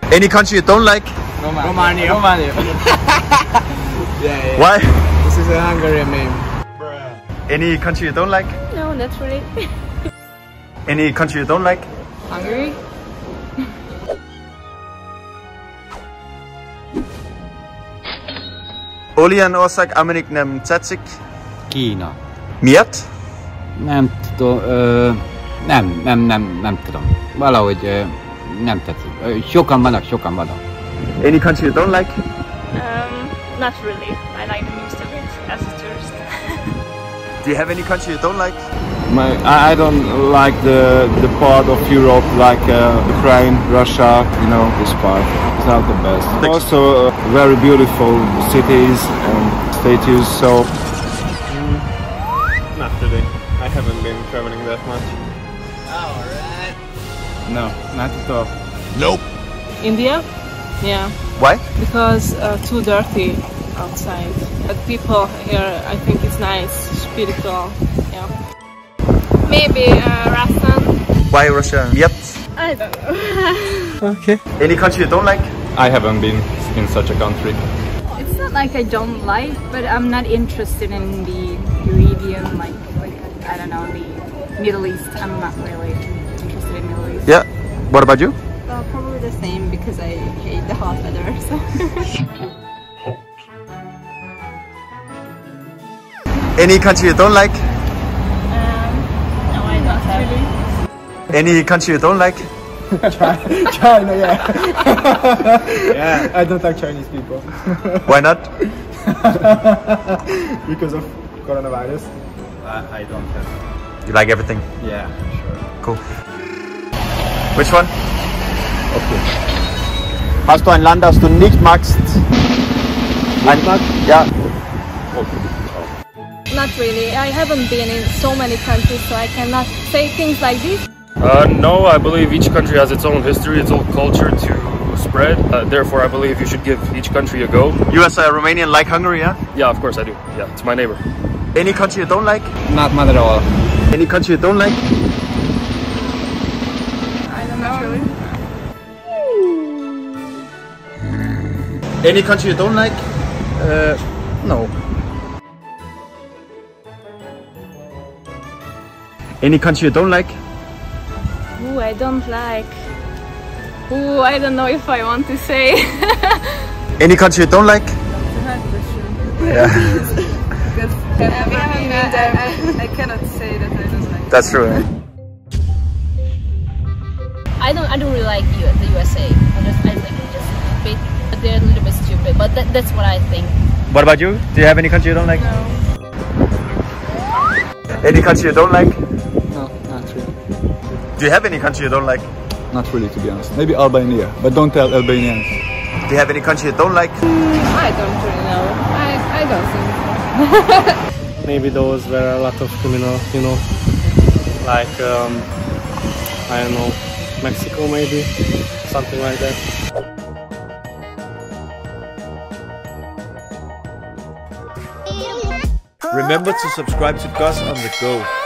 Any country you don't like? Romania. Yeah. Why? This is a Hungarian name. Any country you don't like? No, not really. Any country you don't like? Hungary? Olyan ország, amelyik nem tetszik? Kína. Miért? Nem tudom, nem tudom. Valahogy nem tetszik. Sokan vannak. Any country you don't like? Not really. I like the most of it as a tourist. Do you have any country you don't like? I don't like the part of Europe like Ukraine, Russia, you know, this part. It's not the best. Also very beautiful cities and statues, so... Not really. I haven't been traveling that much. Alright. No, not at all. Nope. India? Yeah. Why? Because too dirty outside. But people here, I think it's nice, spiritual. Yeah. Maybe Russia. Why Russia? Yep. I don't know. Okay. Any country you don't like? I haven't been in such a country. It's not like I don't like, but I'm not interested in the European, like I don't know, the Middle East. I'm not really interested in Middle East. Yeah. What about you? Well, probably the same because I hate the hot weather. So. Any country you don't like? No, I don't have. Any country you don't like? China, yeah. Yeah, I don't like Chinese people. Why not? Because of coronavirus. I don't have. You like everything? Yeah, sure. Cool. Which one? Okay. Hast du ein Land, das du nicht magst? Ein Land? Ja. Not really. I haven't been in so many countries, so I cannot say things like this. No, I believe each country has its own history, its own culture to spread. Therefore, I believe you should give each country a go. You as a Romanian like Hungary, yeah? Yeah, of course I do. Yeah, it's my neighbor. Any country you don't like? Not at all. Any country you don't like? I don't know. Really. Any country you don't like? No. Any country you don't like? Ooh, I don't like. Ooh, I don't know if I want to say. Any country you don't like? Yeah. Because I cannot say that I don't like. That's true. Eh? I don't really like the USA. I think it's just a bit, but they're a little bit stupid. But that's what I think. What about you? Do you have any country you don't like? No. Any country you don't like? No, not really. Do you have any country you don't like? Not really, to be honest. Maybe Albania, but don't tell Albanians. Do you have any country you don't like? I don't really know. I don't think so. Maybe those where a lot of criminal, you know, like I don't know, Mexico maybe, something like that. Remember to subscribe to Gus on the Go.